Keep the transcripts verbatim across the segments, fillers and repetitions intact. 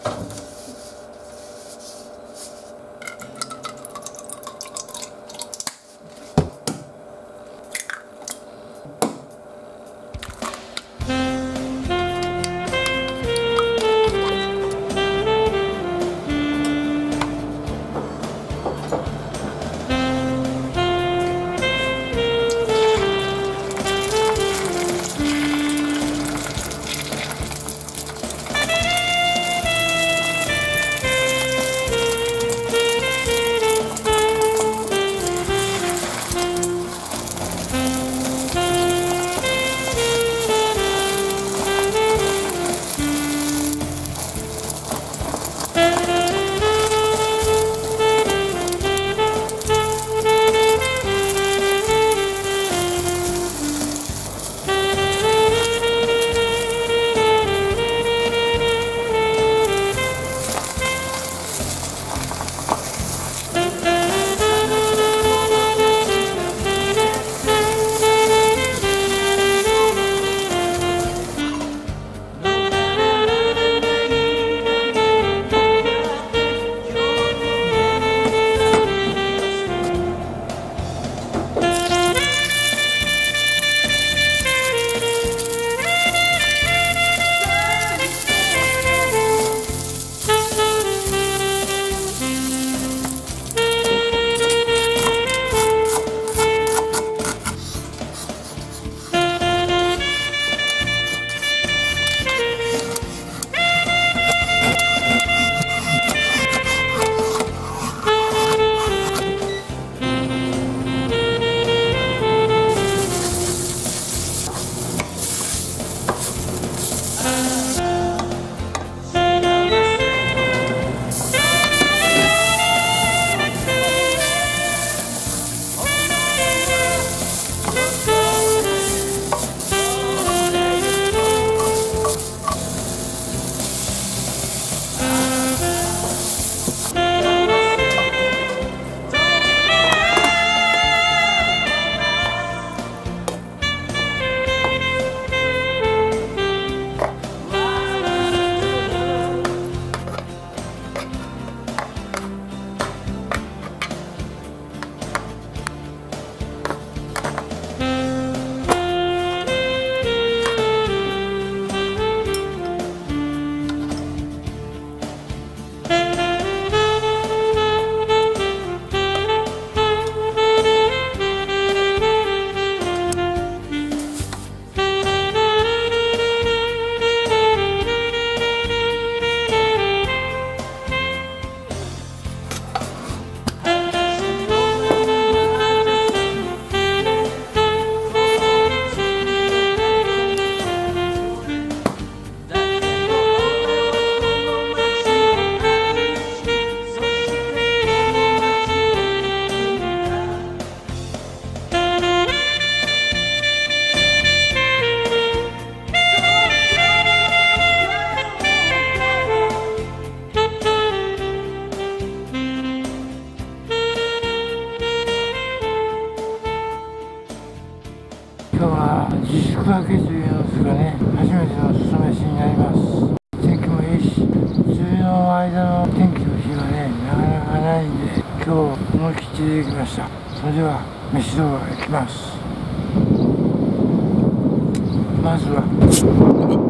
自粛明けという様子がね、初めてのおすすめしになります。天気もいいし、梅雨の間の天気の日はね、なかなかないんで、今日思い切って出てきました。それでは飯動画行きます。まずは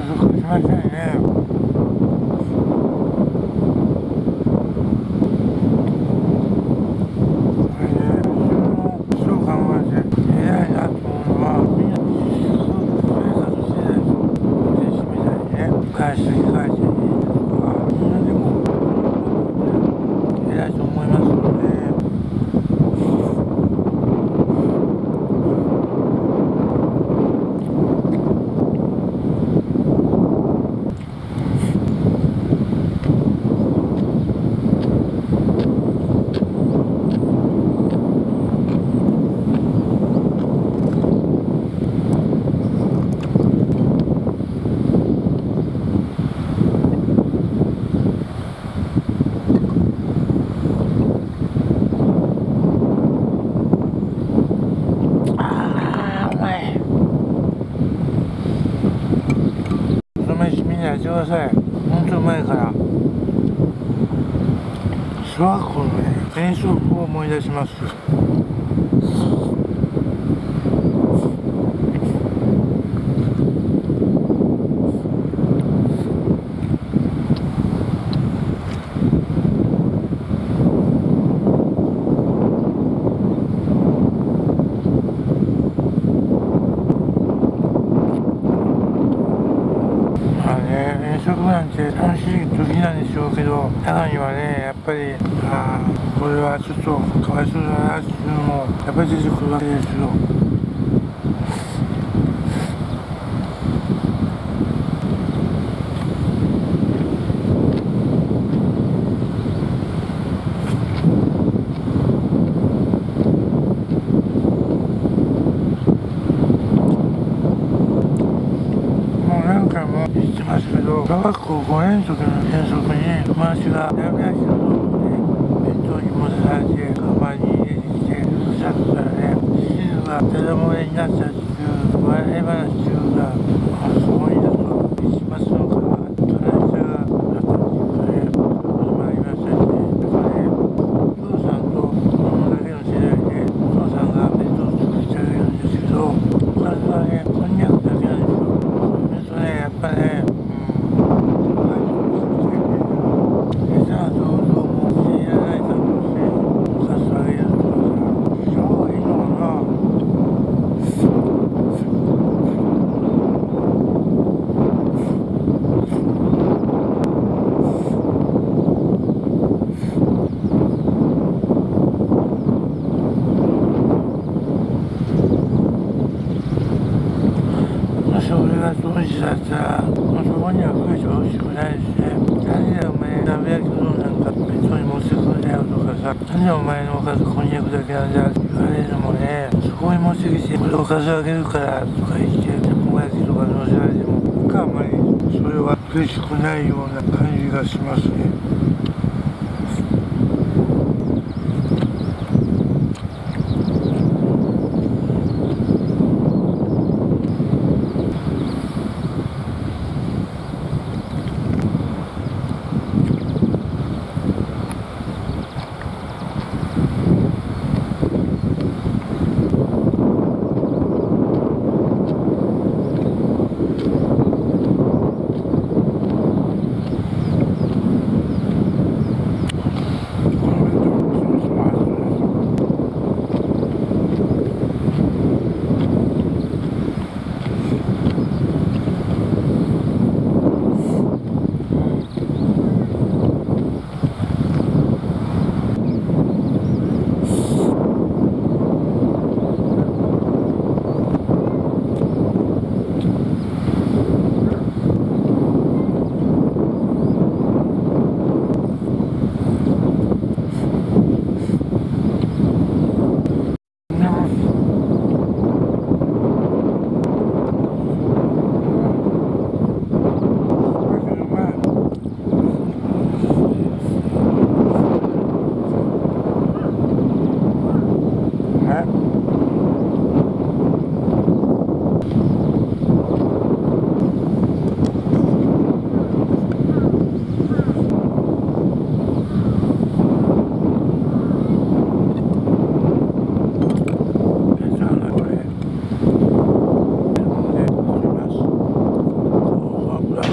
そうかしましたよね。これね、自分のそう考えて偉いなと思うのは、みんな自粛生活してないと、お店閉めたりね、外出控えていいとか、みんなでも偉いと思いますよね。やってください。本当うまいから。小学校のね、遠足を思い出します。遠足なんて楽しい時なんでしょうけど、中にはね、やっぱり、ああ、これはちょっとかわいそうだなっていうのも、やっぱり出てくるわけですよ。言ってますけど、小学校ごねんの時の遠足に友達がやめ足の道具をね、弁当に持たされて、カバンに入れてきて、そしたらね、地図がダダ漏れになったっていう笑い話っていうのが、すごいだと、一末のか、隣さがあったっていうかね、そういうこともありましたしね、だからね、お父さんと子供だけの世代で、お父さんが弁当を作ってあげるんですけど、おかずはね、こんにゃくだけなんですよ。そうするとね、やっぱね、それが当時だったら、もうそこには食えてほしくないですね。何でお前、鍋焼きうどんなんか弁当に持ってくるんだよとかさ、何でお前のおかずこんにゃくだけなんだって言われるのもね、そこに持ってきて、これおかずあげるからとか言って、卵焼きとか乗せられても、僕はあんまりそれは嬉しくないような感じがしますね。 が。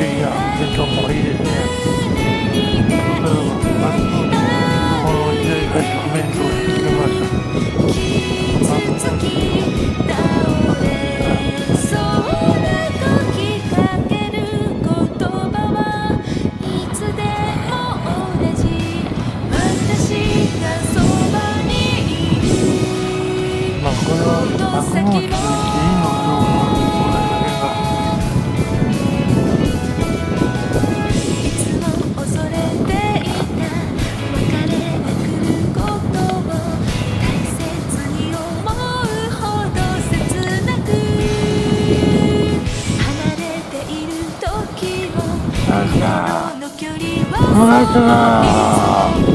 席がテントもいいですね。それをマスクのこの時代がコメントをしてくれました。まあこれは幕もついていいのかどうかわかりませんが。なんだ、この人だ。